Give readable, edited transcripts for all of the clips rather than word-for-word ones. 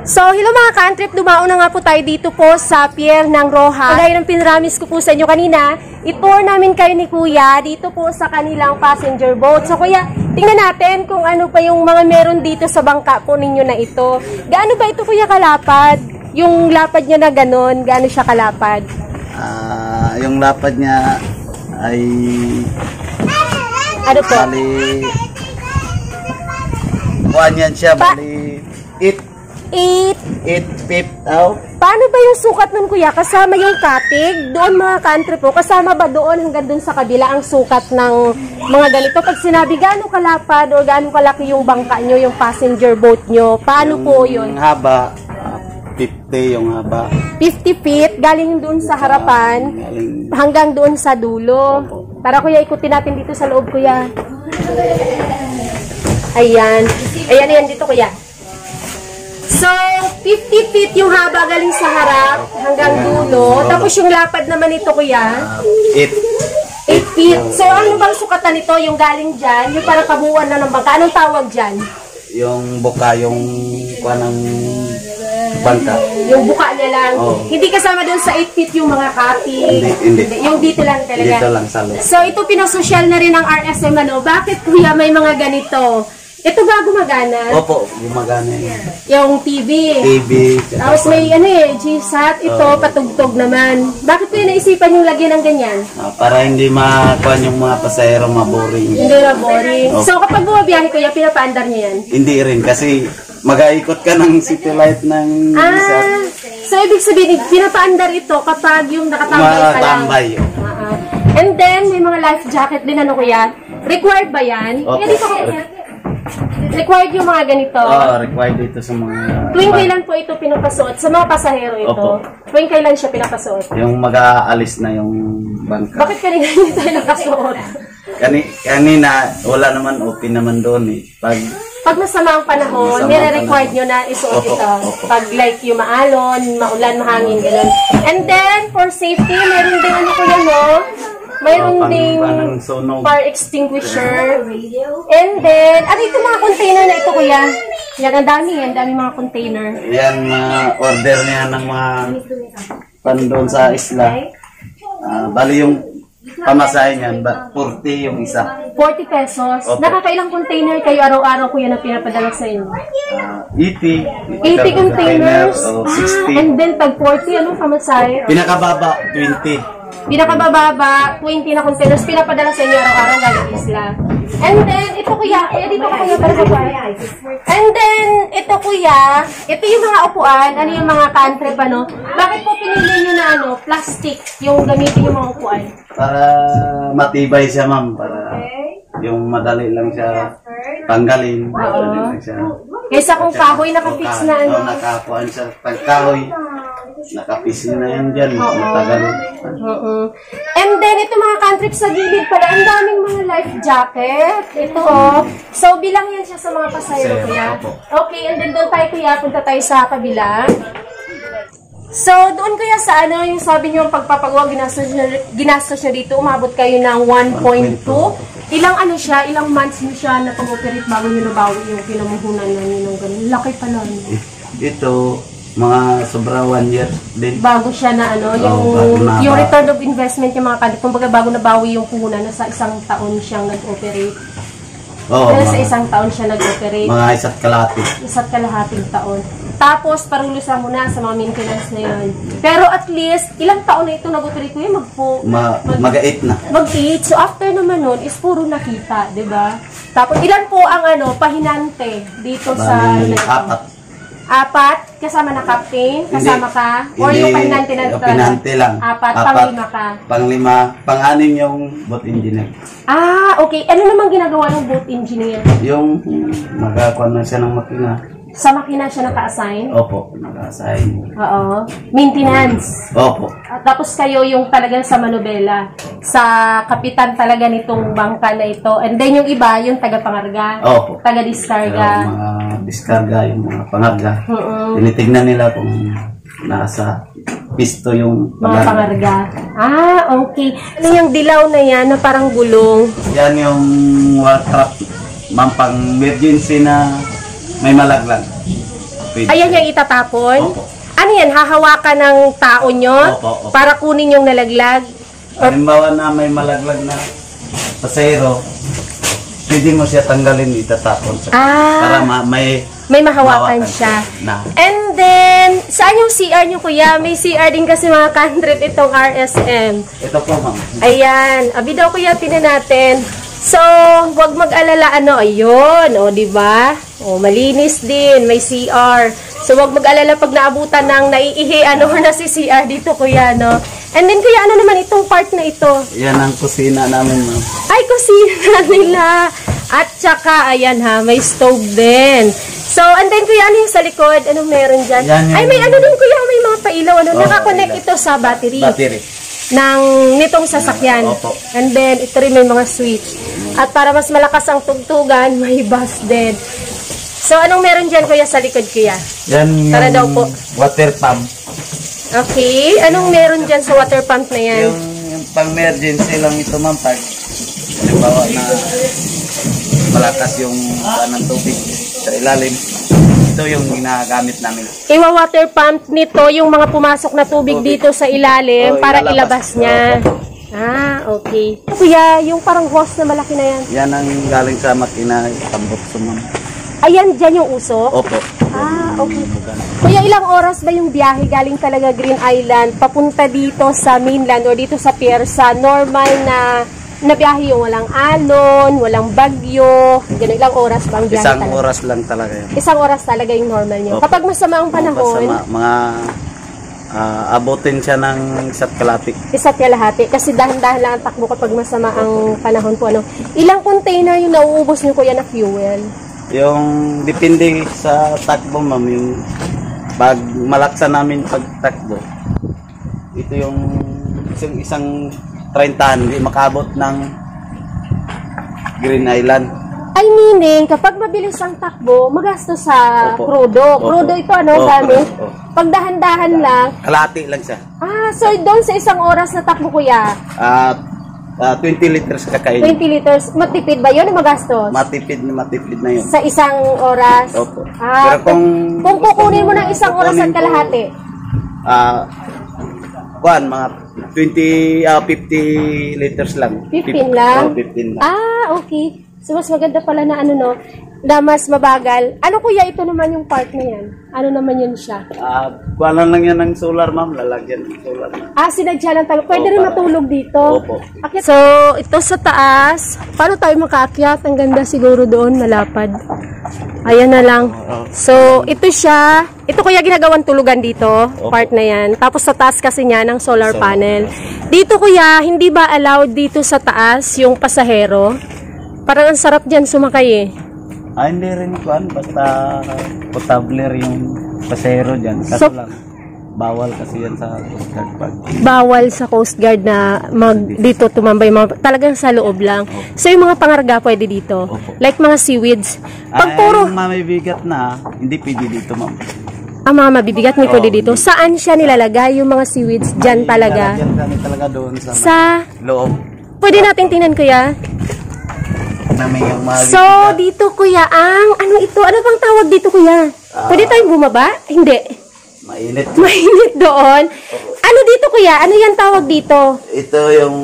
So, hello mga ka-trip, dumaon na nga po tayo dito po sa Pier ng Roja. Gaya ng pinramis ko po sa inyo kanina, i-tour namin kayo ni Kuya dito po sa kanilang passenger boat. So Kuya, tingnan natin kung ano pa yung mga meron dito sa bangka po ninyo na ito. Gaano ba ito Kuya kalapad? Yung lapad niya na ganon, gaano siya kalapad? Yung lapad niya ay ano po? Bali, buwan yan siya, bali 8 feet. Paano ba yung sukat nun Kuya? Kasama yung katig? Doon mga ka-trip po, kasama ba doon hanggang doon sa kabila ang sukat ng mga ganito? Pag sinabi gaano kalapad o gaano kalaki yung bangka nyo, yung passenger boat nyo, paano yung po yun? Haba, 50 yung haba. 50 feet, galing doon sa harapan hanggang doon sa dulo. Para Kuya, ikutin natin dito sa loob Kuya. Ayan. Ayan dito Kuya. So, 50 feet yung haba galing sa harap hanggang dulo. Tapos yung lapad naman ito Kuya. 8 feet. So, ano bang sukatan nito? Yung galing dyan? Yung parang kabuuan na ng bangka. Anong tawag dyan? Yung buka, yung ng bangka. Yung buka niya lang. Oh. Hindi kasama doon sa 8 feet yung mga copy. Hindi. Yung dito lang talaga. Dito lang sa loob. So, ito pinasosyal na rin ng RSM. Ano? Bakit Kuya may mga ganito? Ito ba gumagana? Opo, gumagana yun. Yung TV. Tapos may GSAT. Ito, patugtog naman. Bakit Kuya naisipan yung lagyan ng ganyan? Para hindi makuha yung mga pasahero maboring. Hindi na boring. So, kapag bumabiyahe Kuya, pinapaandar niyo yan? Hindi rin, kasi mag-aikot ka ng city light ng GSAT. So, ibig sabihin, pinapaandar ito kapag yung nakatambay ka lang. And then, may mga life jacket din, ano Kuya? Required ba yan? Opo. Required yung mga ganito? Oo, required dito sa mga... Tuwing kailan po ito pinapasuot? Sa mga pasahero ito? Opo. Tuwing kailan siya pinapasuot? Yung mag-aalis na yung bangka. Bakit kanina hindi tayo nakasuot? Kanina, wala naman, open naman doon eh. Pag masama ang panahon, nire-required nyo na isuot ito. Pag like yung maalon, maulan, mahangin, gano'n. And then, for safety, meron din ano ko yan, no? Mayroon ding fire extinguisher. And then, ito mga container na ito, Kuya. Yan, ang dami mga container. Yan, order niya ng mga pandon sa isla. Bali yung pamasahe niyan, 40 yung isa. 40 pesos. Opo. Nakakailang container kayo araw-araw, Kuya, na pinapadala sa inyo? 80 containers. 60. And then, pag 40, anong pamasahe? Pinakababa, 20. Pinakabababa, 20 na containers, pinapadala sa inyo araw-araw galing isla. And then, ito Kuya, dito ka Kuya para sa And then, ito Kuya, ito yung mga upuan, ano yung mga ka-trip, ano? Bakit po pinili nyo na plastic yung gamitin yung mga upuan? Para matibay siya, ma'am. Para yung madali lang siya tanggalin. Madali lang siya. Kaysa kung kahoy, nakafix na ano? Nakakuan siya. Pag kahoy, nakapis na yan dyan. Matagal. And then, ito mga ka-trip sa gilid pala, ang daming mga life jacket. Ito So, bilang yan siya sa mga pasahero Kuya. Okay, and then doon tayo Kuya, punta tayo sa kabila. So, doon Kuya sa yung sabi niyo pagpapagawa, ginastos niyo dito, umabot kayo ng 1.2. Ilang ilang months niyo siya na pag-operate bago niyo nabawi yung pinamuhunan na niyo ng ganun? Laki pala. Ito, mga sobra 1 year din. Bago siya na yung return of investment yung mga kanip. Kumbaga bago nabawi yung puhunan na sa isang taon siyang nag-operate. Sa isang taon siya nag-operate. Mga isa't kalahating taon. Tapos, parulusan mo na sa mga maintenance na yun. Pero at least, ilang taon na ito nag-operate ko yun? Mag-8 na. Mag-8. So, after naman nun, is puro nakita, di ba? Tapos, ilan po ang pahinante dito sa... 4. Kasama na captain? Kasama ka? Or yung pahinante na ito? Pinante lang. 4. Pang-5 ka? Pang-5. Pang-6 yung boat engineer. Okay. Ano naman ginagawa ng boat engineer? Yung magakuan na siya ng makina. Sa makina siya naka-assign? Opo, naka-assign. Oo. Maintenance? Opo. Tapos kayo yung talagang sa manubela, sa kapitan talaga nitong bangka na ito. And then yung iba, yung taga-pangarga? Opo. Taga-discarga? Mga discarga, yung mga pangarga. Tinitignan nila kung nasa pisto yung mga pangarga. Okay. Ano yung dilaw na yan na parang gulong? Yan yung wall trap, mampang emergency na may malaglag. Pwede. Ayan yung itatapon? Opo. Ano yan? Hahawakan ng tao nyo? Opo, opo. Para kunin yung nalaglag? Halimbawa na may malaglag na pasahero, pwede mo siya tanggalin, itatapon sa para may mahawakan siya. Na. And then, saan yung CR nyo, kuya? May CR din kasi mga country itong RSM. Ito po, ma'am. Ayan. Abi daw, kuya, tinan natin. So, wag mag-alala, ayun, di ba? Malinis din, may CR. So, wag mag-alala pag naabutan ng naiihi, na si CR dito, kuya, no? And then, kuya, ano naman itong part na ito? Yan ang kusina namin, ma'am. Ay, kusina nila. At saka, ayan ha, may stove din. So, and then, kuya, ano yung sa likod? Anong meron dyan? Ay, may ano din, kuya, may mga pailaw. Nakakonect ito sa battery. Nitong sasakyan. Opo. And then, ito rin may mga switch. At para mas malakas ang tugtugan, may bus din. So, anong meron dyan, kuya, sa likod, kuya? Yan Tara daw po. Water pump. Okay. Anong meron dyan sa water pump na yan? Yung pang-emergency lang ito, ma'am. Pag halimbawa na malakas yung ng tubig sa ilalim, ito yung ginagamit namin. Iwa-water pump nito yung mga pumasok na tubig dito sa ilalim para ilabas niya. Okay. Kuya, yung parang hose na malaki na yan. Yan ang galing sa makina, tambot sumam. Ayan, dyan yung usok? Opo. Okay. Kuya, ilang oras ba yung biyahe galing talaga Green Island papunta dito sa mainland o dito sa pier sa normal na biyahe yung walang alon, walang bagyo, gano'n, ilang oras ba ang biyahe Isang talaga? oras lang talaga yun. Isang oras talaga yung normal nyo. Opo. Kapag masama ang panahon, mga abutin siya ng isa't kalapit. isa't kalahati. Kasi dahan-dahan lang ang takbo kapag masama ang panahon po. Ilang container yung nauubos nyo, kuya, na fuel? Yung depende sa takbo, ma'am, yung pag malaksa namin pagtakbo, ito yung isang 30, hindi makabot ng Green Island. Ay, meaning, kapag mabilis ang takbo, magastos sa crudo. Crudo ito, gamit? Pag dahan-dahan lang. Kalahati lang siya. So doon sa isang oras na takbo, kuya? 20 liters kakain. 20 liters. Matipid ba yun o magastos? Matipid na yun. Sa isang oras? Opo. Pero kung kukunin mo ng isang oras at kalahati? Mga 50 liters lang. 15 lang? 15 lang. Okay. So, mas maganda pala na na mas mabagal. Ano, kuya, ito naman yung part na yan? Ano naman yun siya? Kuwalan lang yan ng solar, ma'am. Lalagyan ng solar. Sinadya lang talaga. Pwede rin matulog dito. Opo. So, ito sa taas. Paano tayo makaakyat? Ang ganda siguro doon, malapad. Ayan na lang. So, ito siya. Ito kuya ginagawang tulugan dito. Part na yan. Tapos sa taas kasi niya ng solar panel. Dito kuya, hindi ba allowed dito sa taas yung pasahero? Parang ang sarap dyan sumakay eh. Hindi rin kuan. Basta potable yung pasahero dyan. Kaso lang, bawal kasi yan sa Coast Guard. Bawal sa Coast Guard na dito tumambay. Talagang sa loob lang. So yung mga pangarga pwede dito. Like mga seaweeds. Pag puro mga may bigat na, hindi pwede dito, ma'am. Ang mga mabibigat may pwede dito. Saan siya nilalagay yung mga seaweeds? Dyan talaga. Dyan kami talaga doon sa loob. Pwede natin tingnan kuya. So, dito kuya, ano ito? Ano bang tawag dito kuya? Pwede tayong bumaba? Hindi. Mainit. Mainit doon. Ano dito kuya? Ano yan tawag dito? Ito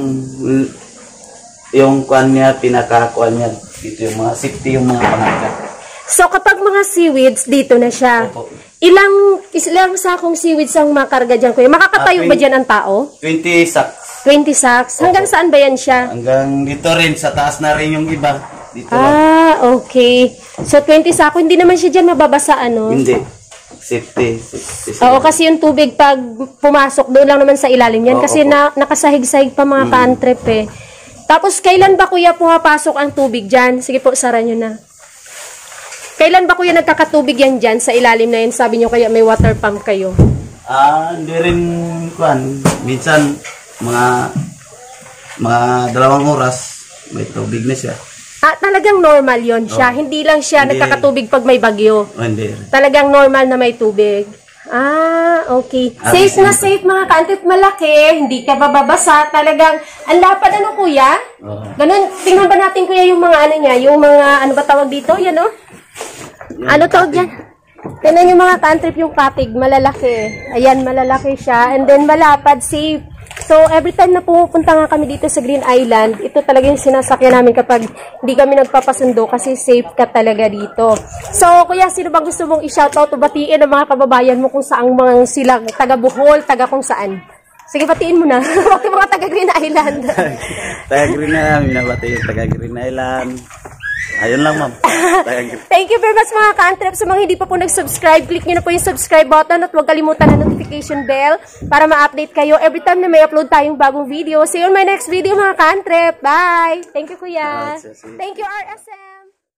yung kuan niya, pinakakuan niya. Dito yung mga safety, yung mga pangagat. So, kapag mga seaweeds, dito na siya. Ilang sakong seaweeds ang makarga dyan kuya? Makakatayo ba dyan ang tao? 20 sacks. 20 sacks. Hanggang saan ba yan siya? Hanggang dito rin, sa taas na rin yung iba. Dito okay. So, 20 sako, hindi naman siya dyan mababasa, Hindi. Safety. Oo, kasi yung tubig pag pumasok, doon lang naman sa ilalim yan. Kasi nakasahig-sahig pa mga ka-antrep eh. Tapos, kailan ba kuya pumapasok ang tubig dyan? Sige po, sara nyo na. Kailan ba kuya nagkakatubig yan dyan sa ilalim na yan? Sabi nyo kaya may water pump kayo. Hindi rin, kuan. Minsan, mga 2 oras, may tubig na siya. Talagang normal yon siya. Hindi lang siya nagkakatubig pag may bagyo. Hindi. Talagang normal na may tubig. Okay. Safe na safe mga ka-antrep, malaki. Hindi ka bababasa. Talagang, ang lapad kuya? Ganun, tingnan ba natin kuya yung mga niya? Yung mga, ano ba tawag dito? Yan Ano tawag yan? Tingnan yung mga cantrip yung katig, malalaki. Ayan, malalaki siya. And then malapad, safe. So, every time na pupunta nga kami dito sa Green Island, ito talaga yung sinasakyan namin kapag hindi kami nagpapasundo kasi safe ka talaga dito. So, kuya, sino bang gusto mong i-shoutout o batiin ang mga kababayan mo kung saan mga silang taga Bohol, taga kung saan? Sige, batiin mo na. Huwag yung mga taga Green Island. Taga Green Island, minabati yung taga Green Island. Ayun lang, ma'am. Thank you very much mga ka-antrep. Sa mga hindi pa po nag-subscribe, click nyo na po yung subscribe button at huwag kalimutan na notification bell para ma-update kayo every time na may upload tayong bagong video. See you on my next video mga ka-antrep. Bye! Thank you, kuya. Thank you, RSM.